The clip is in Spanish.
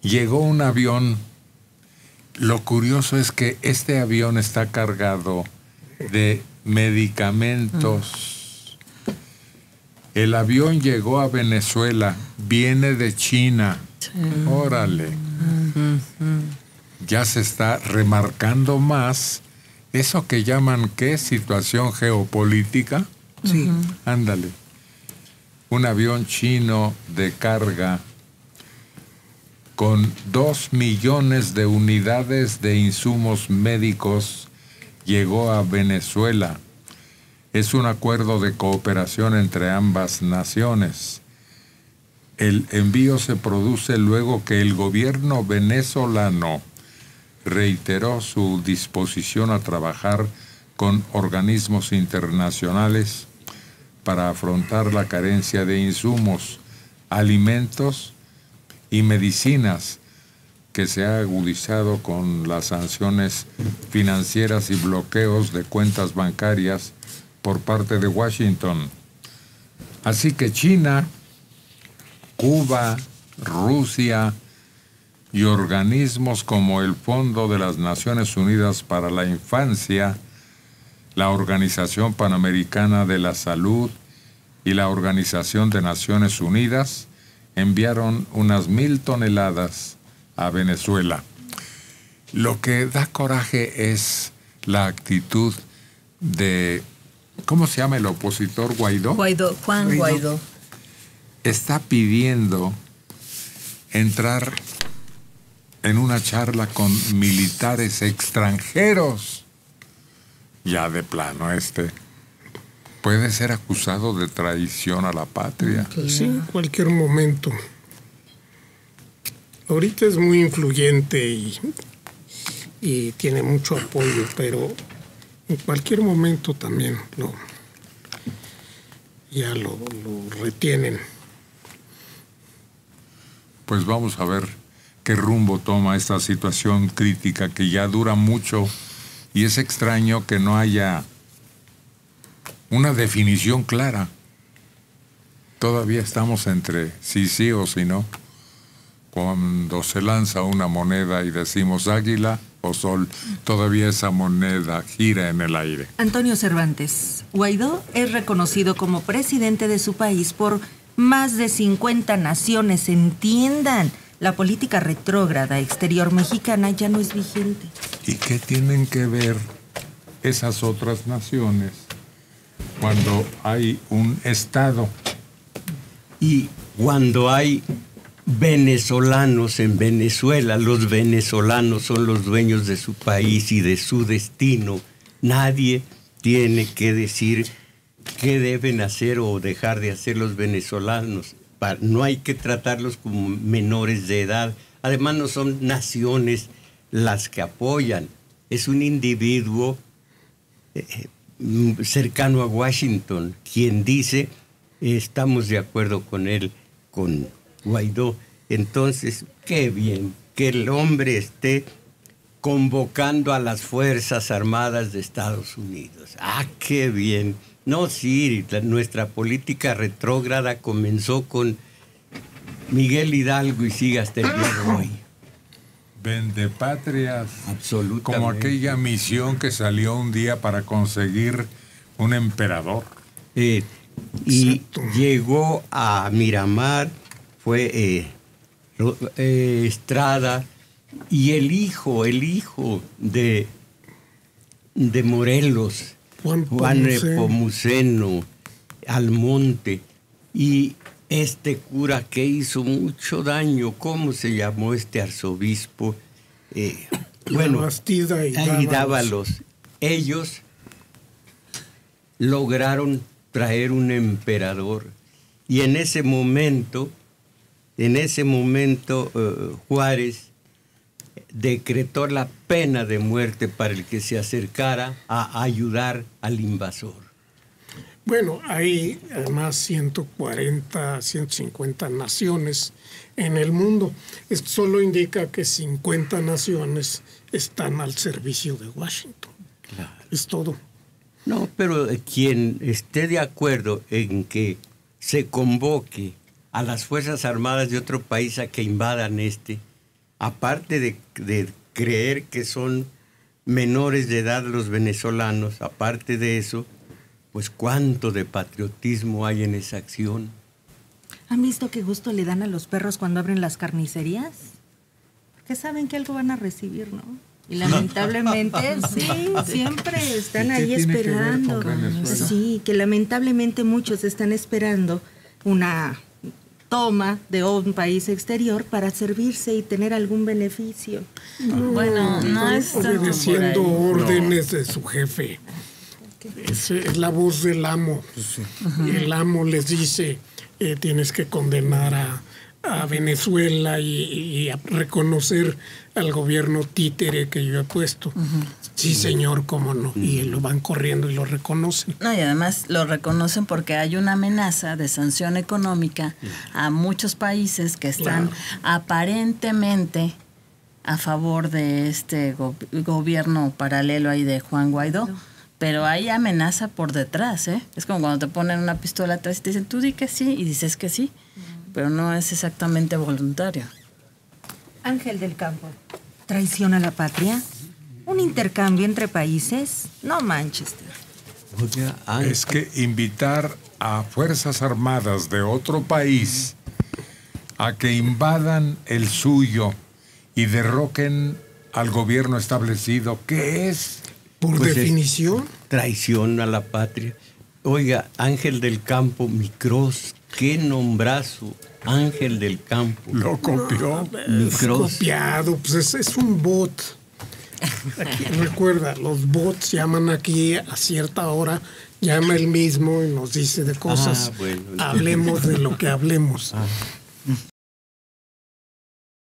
llegó un avión. Lo curioso es que este avión está cargado de medicamentos. El avión llegó a Venezuela, viene de China. Órale. Ya se está remarcando más eso que llaman, ¿qué? Situación geopolítica. Sí. Ándale. Un avión chino de carga con 2 millones de unidades de insumos médicos llegó a Venezuela. Es un acuerdo de cooperación entre ambas naciones. El envío se produce luego que el gobierno venezolano reiteró su disposición a trabajar con organismos internacionales para afrontar la carencia de insumos, alimentos y medicinas que se ha agudizado con las sanciones financieras y bloqueos de cuentas bancarias por parte de Washington. Así que China, Cuba, Rusia y organismos como el Fondo de las Naciones Unidas para la Infancia, la Organización Panamericana de la Salud y la Organización de Naciones Unidas enviaron unas 1,000 toneladas a Venezuela. Lo que da coraje es la actitud de, ¿cómo se llama el opositor? ¿Guaidó? Juan Guaidó. Está pidiendo entrar en una charla con militares extranjeros. Ya de plano puede ser acusado de traición a la patria. Sí, en cualquier momento. Ahorita es muy influyente y tiene mucho apoyo, pero en cualquier momento también lo retienen. Pues vamos a ver qué rumbo toma esta situación crítica que ya dura mucho, y es extraño que no haya una definición clara. Todavía estamos entre sí o sí no. Cuando se lanza una moneda y decimos águila o sol, todavía esa moneda gira en el aire. Antonio Cervantes, Guaidó es reconocido como presidente de su país por más de 50 naciones. Entiendan, la política retrógrada exterior mexicana ya no es vigente. ¿Y qué tienen que ver esas otras naciones cuando hay un Estado? Y cuando hay venezolanos en Venezuela, los venezolanos son los dueños de su país y de su destino. Nadie tiene que decir qué deben hacer o dejar de hacer los venezolanos. No hay que tratarlos como menores de edad. Además, no son naciones las que apoyan. Es un individuo cercano a Washington quien dice, estamos de acuerdo con él, con Guaidó. Entonces, qué bien que el hombre esté convocando a las Fuerzas Armadas de Estados Unidos. ¡Ah, qué bien! No, sí, nuestra política retrógrada comenzó con Miguel Hidalgo y sigue hasta el día de hoy. Vendepatrias. Absolutamente. Como aquella misión que salió un día para conseguir un emperador. Y llegó a Miramar, fue Estrada, y el hijo de Morelos, Juan Nepomuceno Almonte, y este cura que hizo mucho daño, ¿cómo se llamó este arzobispo? Bastida y Dávalos. Ellos lograron traer un emperador, y en ese momento Juárez decretó la pena de muerte para el que se acercara a ayudar al invasor. Bueno, hay además 140, 150 naciones en el mundo. Esto solo indica que 50 naciones están al servicio de Washington. Claro. Es todo. No, pero quien esté de acuerdo en que se convoque a las Fuerzas Armadas de otro país a que invadan aparte de creer que son menores de edad los venezolanos, aparte de eso, pues cuánto de patriotismo hay en esa acción. ¿Han visto qué gusto le dan a los perros cuando abren las carnicerías? Porque saben que algo van a recibir, ¿no? Y lamentablemente, sí, siempre están ahí esperando. Sí, que lamentablemente muchos están esperando una toma de un país exterior para servirse y tener algún beneficio. Bueno, no es obedeciendo órdenes de su jefe. Es la voz del amo. El amo les dice, tienes que condenar a Venezuela y a reconocer al gobierno títere que yo he puesto. Sí, señor, cómo no. Y lo van corriendo y lo reconocen. No, y además lo reconocen porque hay una amenaza de sanción económica a muchos países que están aparentemente a favor de este gobierno paralelo ahí de Juan Guaidó. Pero hay amenaza por detrás, ¿eh? Es como cuando te ponen una pistola atrás y te dicen, tú di que sí, y dices que sí, pero no es exactamente voluntario. Ángel del Campo, ¿traición a la patria? ¿Un intercambio entre países? No, Manchester. Es que invitar a Fuerzas Armadas de otro país a que invadan el suyo y derroquen al gobierno establecido, ¿qué es? Por pues definición. Traición a la patria. Oiga, Ángel del Campo, Micros, qué nombrazo, Ángel del Campo. Lo copió. Es copiado, pues es un bot. Aquí, recuerda, los bots llaman aquí a cierta hora, llama él mismo y nos dice de cosas. Bueno, hablemos de lo que hablemos.